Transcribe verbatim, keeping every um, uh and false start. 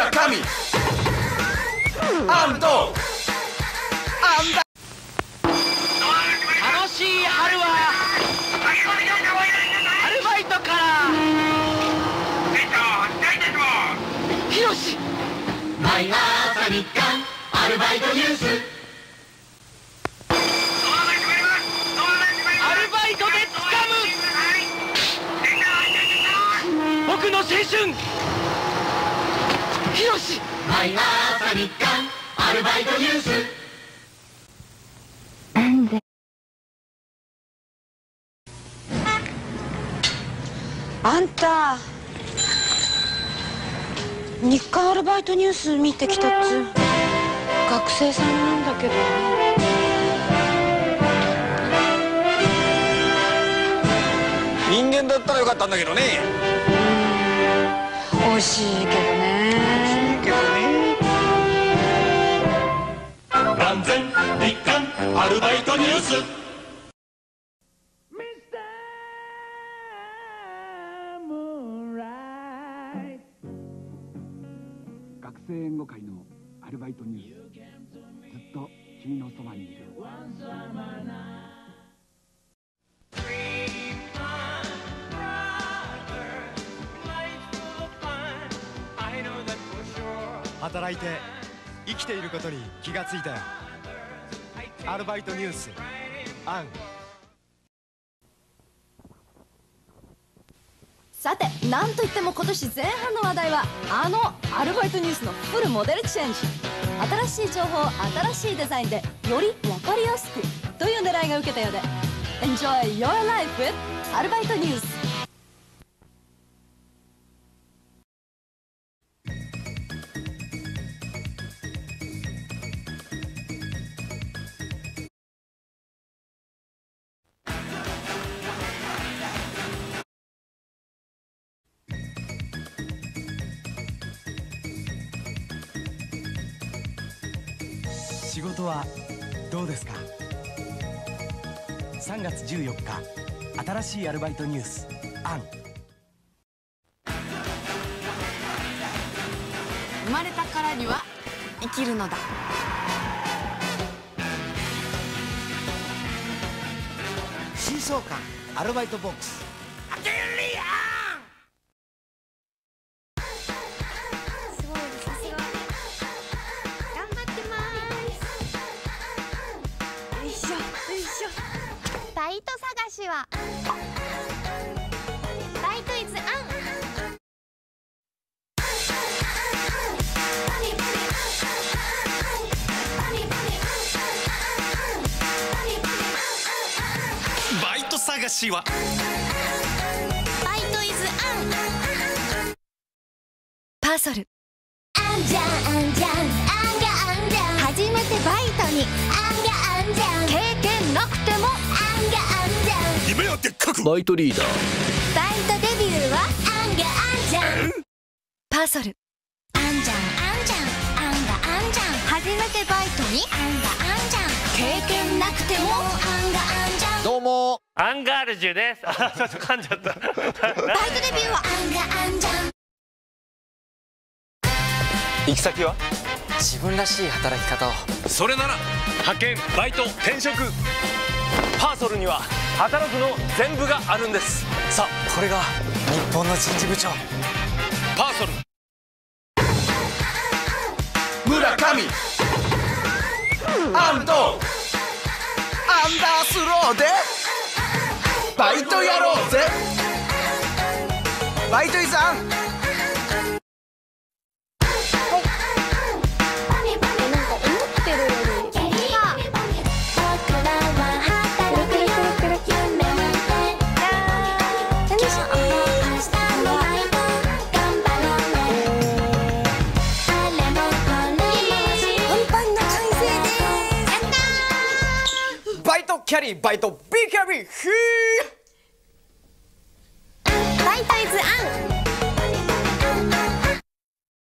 村上アンドアンダ。 楽しい春はアルバイトからひろし毎朝日刊アルバイトニュース。 アルバイトでつかむ僕の青春ひろし。 毎朝日刊アルバイトニュース。 あんた日刊アルバイトニュース見てきたっつ。学生さんなんだけど。 人間だったらよかったんだけどね。 惜しいけどね。 けどね。 完全日刊アルバイトニュース。 学生援護会のアルバイトニュース。ずっと君のそばにいる。 働いて生きていることに気がついたよ。アルバイトニュースアン。 さて、なんといっても今年前半の話題はあのアルバイトニュースのフルモデルチェンジ。新しい情報、新しいデザインでより分かりやすくという狙いが受けたようで Enjoy your life with アルバイトニュース。 仕事はどうですか。さんがつじゅうよっか、新しいアルバイトニュースアン。 生まれたからには生きるのだ。 新装館アルバイトボックス。 バイト探しはバイトイズアン。 バイト探しはバイトイズアン。 パーソル。 あんじゃんあんじゃんあんがあんじゃん。初めてバイトにあんがあんじゃん。経験なくてもあんがあんじゃん。 夢はでっかく。 バイトリーダー。 バイトデビューはあんがあんじゃん。 パーソル。 あんじゃんあんじゃんあんがあんじゃん。初めてバイトにあんがあんじゃん。経験なくてもあんがあんじゃん。 どうもアンガールジュです。あ、ちょっと噛んじゃった。 バイトデビューはあんがあんじゃん。 行き先は自分らしい働き方を。 それなら派遣、バイト、転職。 パーソルには働くの全部があるんです。さあ、これが日本の人事部長。 パーソル村上アンドアンダースローでバイトやろうぜ。バイトイズアン。 バイトキャリー、バイト B キャリー。 バイトイズアン。